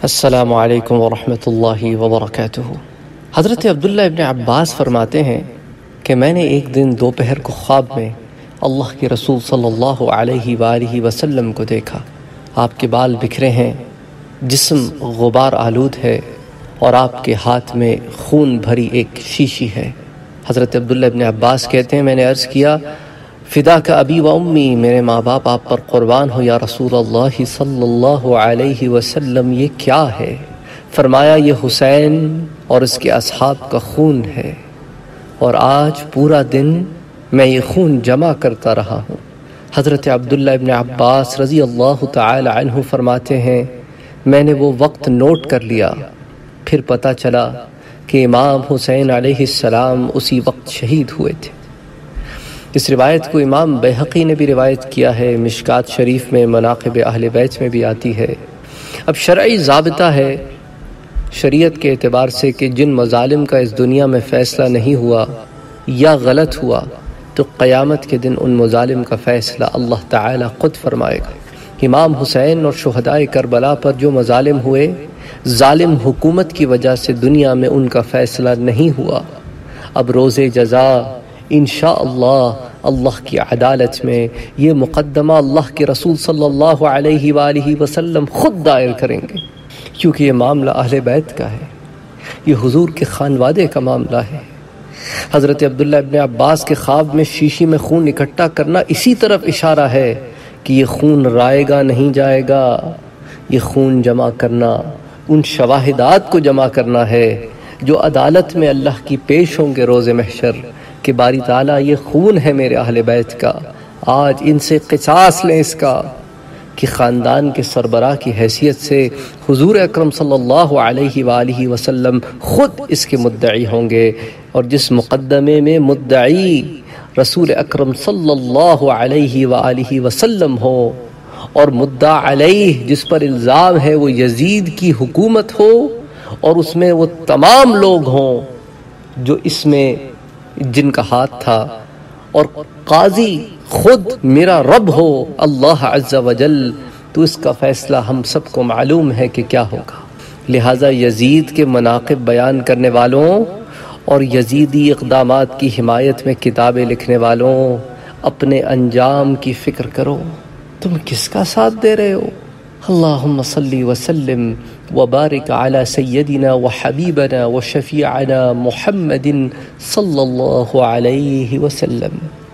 السلام علیکم ورحمۃ اللہ وبرکاتہ۔ حضرت عبداللہ ابن عباس فرماتے ہیں کہ میں نے ایک دن دوپہر کو خواب میں اللہ کے رسول صلی اللہ علیہ وآلہ وسلم کو دیکھا۔ آپ کے بال بکھرے ہیں، جسم غبار آلود ہے اور آپ کے ہاتھ میں خون بھری ایک شیشی ہے۔ حضرت عبداللہ ابن عباس کہتے ہیں میں نے عرض کیا فدا کا ابی و امی، میرے ماں باپ آپ پر قربان ہو یا رسول اللہ صلی اللہ علیہ وسلم، یہ کیا ہے؟ فرمایا یہ حسین اور اس کے اصحاب کا خون ہے، اور آج پورا دن میں یہ خون جمع کرتا رہا ہوں۔ حضرت عبداللہ ابن عباس رضی اللہ تعالی عنہ فرماتے ہیں میں نے وہ وقت نوٹ کر لیا، پھر پتہ چلا کہ امام حسین علیہ السلام اسی وقت شہید ہوئے تھے۔ اس روایت کو امام بیہقی نے بھی روایت کیا ہے، مشکات شریف میں مناقب اہل بیت میں بھی آتی ہے۔ اب شرعی ضابطہ ہے شریعت کے اعتبار سے کہ جن مظالم کا اس دنیا میں فیصلہ نہیں ہوا یا غلط ہوا تو قیامت کے دن ان مظالم کا فیصلہ اللہ تعالی خود فرمائے گا۔ امام حسین اور شہداء کربلا پر جو مظالم ہوئے، ظالم حکومت کی وجہ سے دنیا میں ان کا فیصلہ نہیں ہوا، اب روز جزا انشاءاللہ اللہ کی عدالت میں یہ مقدمہ اللہ کے رسول صلی اللہ علیہ وآلہ وسلم خود دائر کریں گے، کیونکہ یہ معاملہ اہل بیت کا ہے، یہ حضور کے خانوادے کا معاملہ ہے۔ حضرت عبداللہ ابن عباس کے خواب میں شیشی میں خون اکٹھا کرنا اسی طرف اشارہ ہے کہ یہ خون رائے گا نہیں جائے گا، یہ خون جمع کرنا ان شواہدات کو جمع کرنا ہے جو عدالت میں اللہ کی پیش ہوں گے روز محشر کہ باری تعالیٰ یہ خون ہے میرے اہل بیت کا، آج ان سے قصاص لیں اس کا، کہ خاندان کے سربراہ کی حیثیت سے حضور اکرم صلی اللہ علیہ وآلہ وسلم خود اس کے مدعی ہوں گے، اور جس مقدمے میں مدعی رسول اکرم صلی اللہ علیہ وآلہ وسلم ہو اور مدعا علیہ جس پر الزام ہے وہ یزید کی حکومت ہو، اور اس میں وہ تمام لوگ ہوں جو اس میں جن کا ہاتھ تھا، اور قاضی خود میرا رب ہو اللہ عز و جل، تو اس کا فیصلہ ہم سب کو معلوم ہے کہ کیا ہوگا۔ لہٰذا یزید کے مناقب بیان کرنے والوں اور یزیدی اقدامات کی حمایت میں کتابیں لکھنے والوں، اپنے انجام کی فکر کرو، تم کس کا ساتھ دے رہے ہو؟ اللہم صلی وسلم وبارک علی سیدنا وحبیبنا وشفیعنا محمد صلی اللہ علیہ وسلم۔